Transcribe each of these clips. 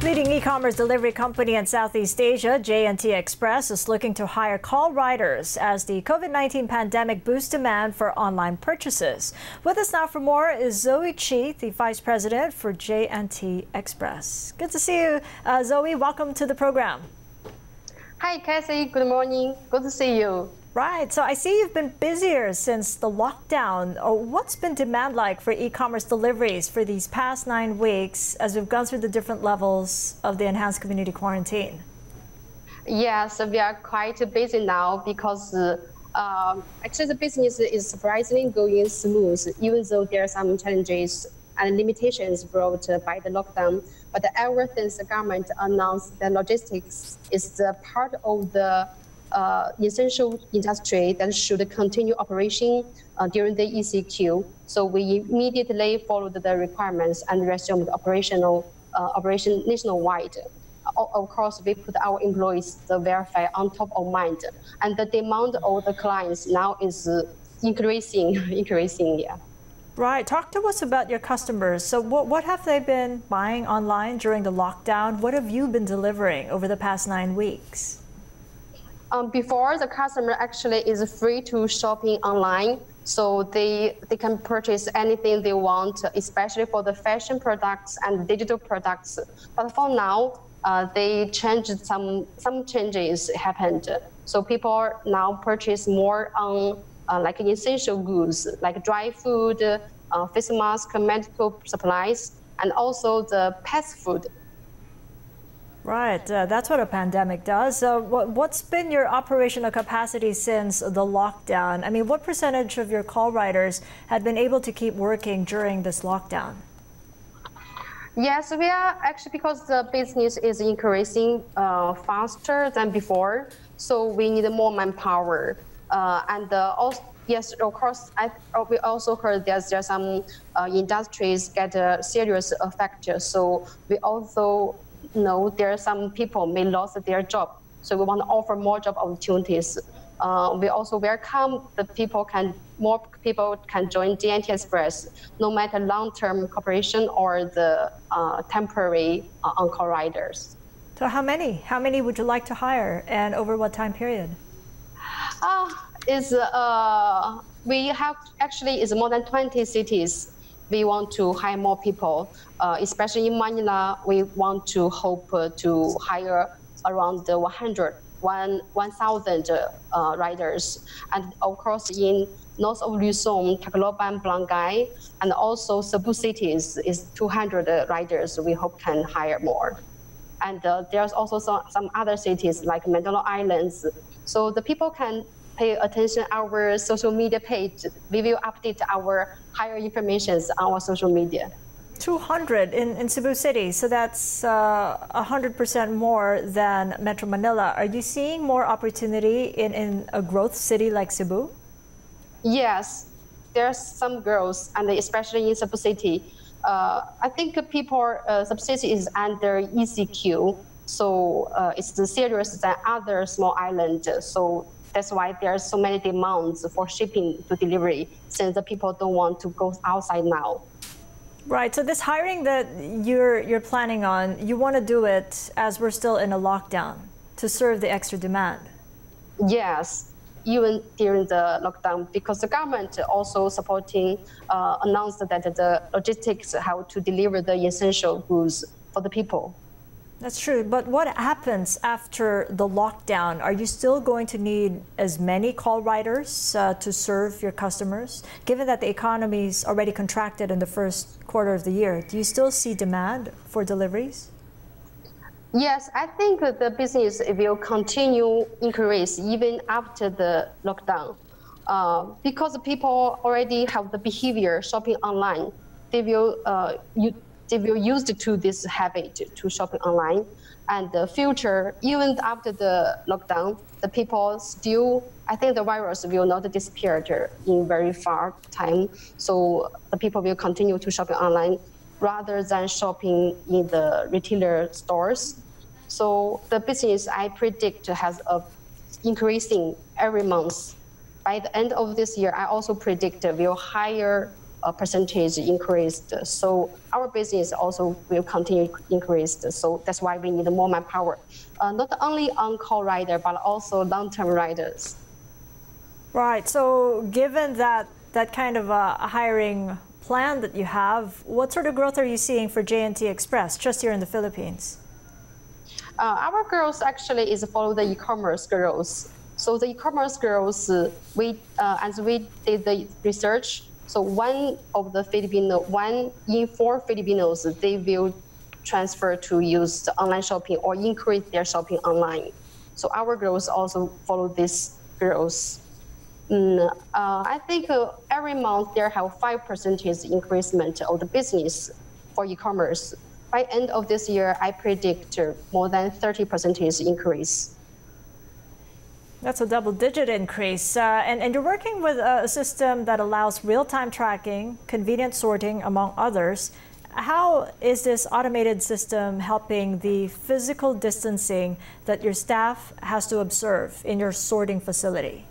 Leading e-commerce delivery company in Southeast Asia, J&T Express, is looking to hire call riders as the COVID-19 pandemic boosts demand for online purchases. With us now for more is Zoe Chi, the Vice President for J&T Express. Good to see you, Zoe. Welcome to the program. Hi, Cassie. Good morning. Good to see you. Right. So I see you've been busier since the lockdown. What's been demand like for e-commerce deliveries for these past 9 weeks as we've gone through the different levels of the enhanced community quarantine? Yes, we are quite busy now because actually the business is surprisingly going smooth, even though there are some challenges and limitations brought by the lockdown. But ever since the government announced that logistics is the part of the essential industry that should continue operation during the ECQ. So we immediately followed the requirements and resumed operation nationwide. Of course, we put our employees the verify on top of mind, and the demand of the clients now is increasing. Yeah. Right. Talk to us about your customers. So what have they been buying online during the lockdown? What have you been delivering over the past 9 weeks? Before, the customer actually is free to shopping online, so they can purchase anything they want, especially for the fashion products and digital products. But for now, they changed some changes happened. So people now purchase more on like essential goods, like dry food, face mask, medical supplies, and also the pet food. Right, that's what a pandemic does. So what's been your operational capacity since the lockdown? I mean, what percentage of your call riders had been able to keep working during this lockdown? Yes, we are actually, because the business is increasing faster than before, so we need more manpower. Also, yes, of course, we also heard there's some industries get a serious effect. So we also know there are some people may lose their job, so we want to offer more job opportunities. We also welcome more people can join J&T Express, no matter long-term cooperation or the temporary on-call riders. So how many would you like to hire, and over what time period? We have actually is more than 20 cities. We want to hire more people, especially in Manila. We want to hope to hire around 1,000 riders. And of course, in north of Luzon, Tacloban, Barangay, and also Cebu cities is 200 riders. We hope can hire more. And there's also some other cities like Mandalay Islands. So the people can pay attention our social media page. We will update our higher information on our social media. 200 in Cebu City, so that's 100% more than Metro Manila. Are you seeing more opportunity in a growth city like Cebu? Yes, there's some growth, and especially in Cebu City. I think Cebu City is under ECQ, so it's serious than other small islands. So that's why there are so many demands for shipping to delivery, since the people don't want to go outside now. Right. So this hiring that you're planning on, you want to do it as we're still in a lockdown to serve the extra demand. Yes, even during the lockdown, because the government also supporting announced that the logistics how to deliver the essential goods for the people. That's true, but what happens after the lockdown? Are you still going to need as many call riders to serve your customers? Given that the economy's already contracted in the first quarter of the year, do you still see demand for deliveries? Yes, I think the business will continue increase even after the lockdown. Because people already have the behavior shopping online, they will used to this habit to shopping online. And the future, even after the lockdown, the people still, I think the virus will not disappear in very far time. So the people will continue to shopping online rather than shopping in the retailer stores. So the business, I predict, has increasing every month. By the end of this year, I also predict will hire percentage increased. So our business also will continue to increase. So that's why we need more manpower, not only on-call rider, but also long-term riders. Right. So given that kind of a hiring plan that you have, what sort of growth are you seeing for J&T Express just here in the Philippines? Our growth actually is follow the e-commerce growth. So the e-commerce growth, as we did the research, so one in 4 Filipinos, they will transfer to use the online shopping or increase their shopping online. So our growth also follow this growth. I think every month there have 5% increasement of the business for e-commerce. By end of this year, I predict more than 30% increase. That's a double-digit increase. And you're working with a system that allows real-time tracking, convenient sorting, among others. How is this automated system helping the physical distancing that your staff has to observe in your sorting facility?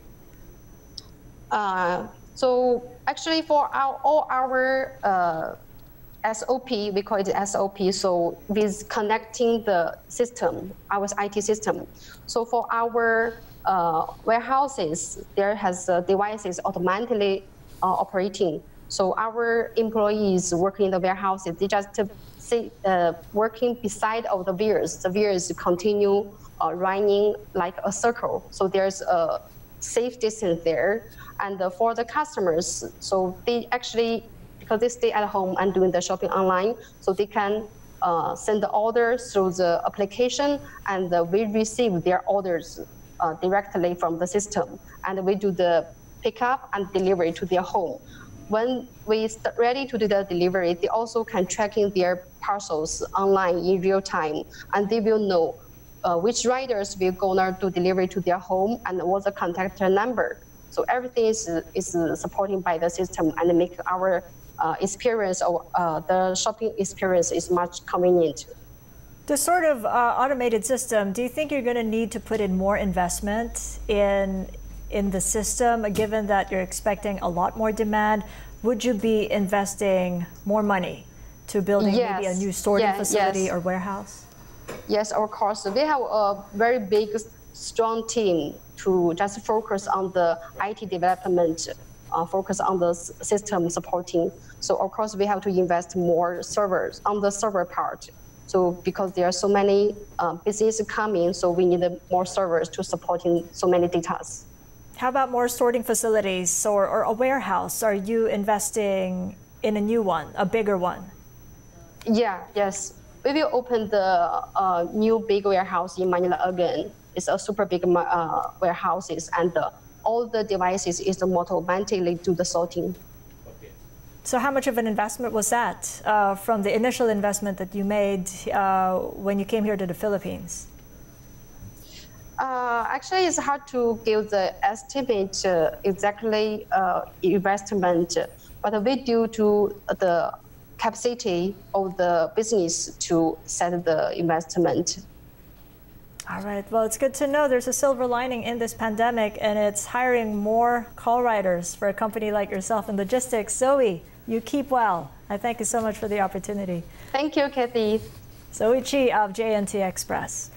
So actually for all our SOP, we call it SOP, so with connecting the system, our IT system. So for our warehouses, there has devices automatically operating. So our employees working in the warehouses, they just working beside of the wheels. The wheels continue running like a circle. So there's a safe distance there. And for the customers, so they actually, because they stay at home and doing the shopping online, so they can send the orders through the application, and we receive their orders directly from the system, and we do the pickup and delivery to their home. When we ready to do the delivery, they also can track in their parcels online in real time, and they will know which riders will go there to delivery to their home and what's the contact number. So everything is supported by the system and make our experience of the shopping experience is much convenient. This sort of automated system, do you think you're going to need to put in more investment in the system, given that you're expecting a lot more demand? Would you be investing more money to building maybe a new sorting facility or warehouse? Yes, of course. We have a very big, strong team to just focus on the IT development, focus on the system supporting. So of course, we have to invest more servers on the server part. So because there are so many businesses coming, so we need more servers to supporting so many data. How about more sorting facilities or a warehouse? Are you investing in a new one, a bigger one? Yes. We will open the new big warehouse in Manila again. It's a super big warehouses, and all the devices is automatically do the sorting. Okay. So how much of an investment was that from the initial investment that you made when you came here to the Philippines? Actually, it's hard to give the estimate exactly investment, but we due to the capacity of the business to set the investment. All right. Well, it's good to know there's a silver lining in this pandemic, and it's hiring more call riders for a company like yourself in logistics. Zoe, you keep well. I thank you so much for the opportunity. Thank you, Kathy. Zoe Chi of J&T Express.